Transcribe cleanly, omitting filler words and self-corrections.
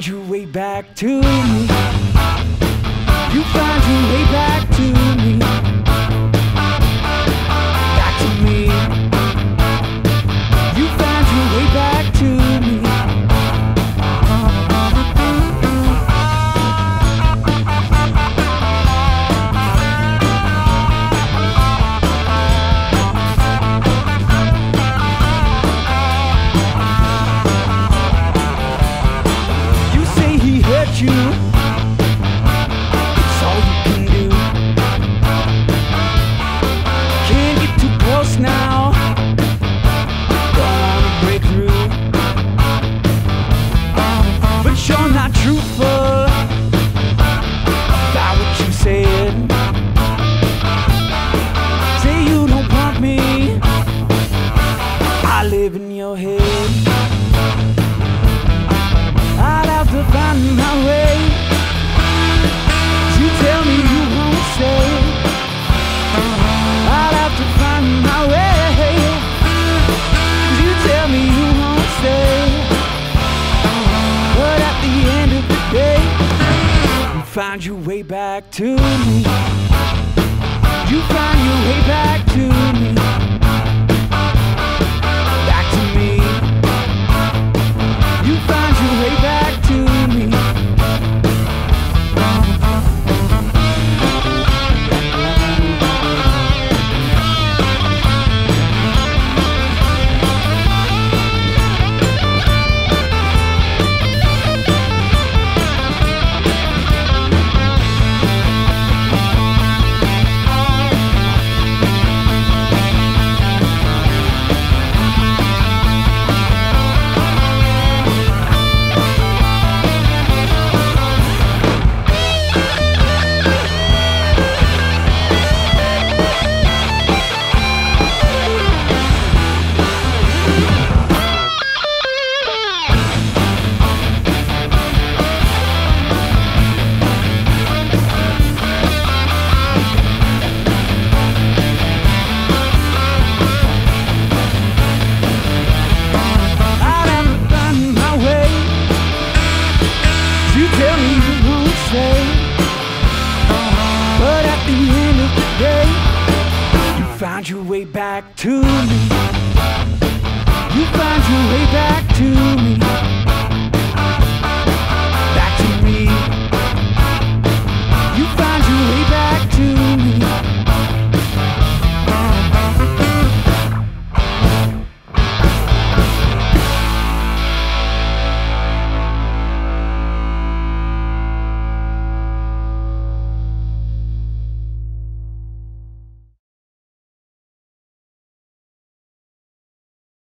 find your way back to me. You find your way back to me. Back to me. You find your way back to me. You say he hurt you. It's all you can do. Can't get too close now. Don't wanna break through. But you're not truthful about what you said. Say you don't want me. I live in your head. I'd have to find my way. You tell me you won't stay. I'd have to find my way. You tell me you won't stay. But at the end of the day, you find your way back to me. You find your way back to me. Back to me. You find your way back to me. I'd have to find my way. You tell me you won't stay. But at the end of the day, you find your way back to me. You find your way back to me.